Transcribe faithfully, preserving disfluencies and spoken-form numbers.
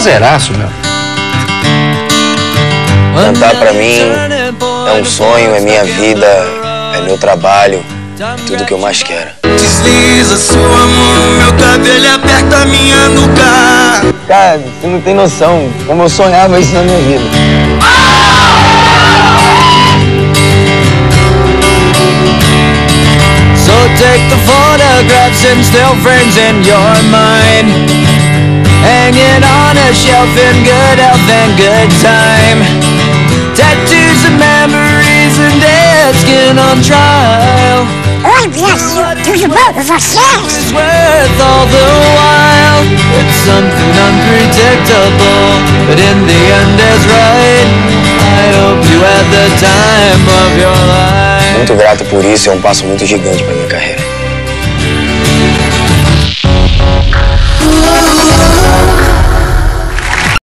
prazeraço, meu. Cantar pra mim é um sonho, é minha vida, é meu trabalho, é tudo que eu mais quero. Desliza sua mão, meu cabelo aperta a minha nuca. Cara, você não tem noção como eu sonhava isso na minha vida. So take the photographs and still frames in your mind, hanging on a shelf in good health and good time. Tattoos and memories and dead skin on trial. Oi, Brasil, tudo bom com vocês? It's worth all the while. It's something unpredictable, but in the end is right. I hope you had the time of your life. Muito grato por isso, é um passo muito gigante pra minha carreira.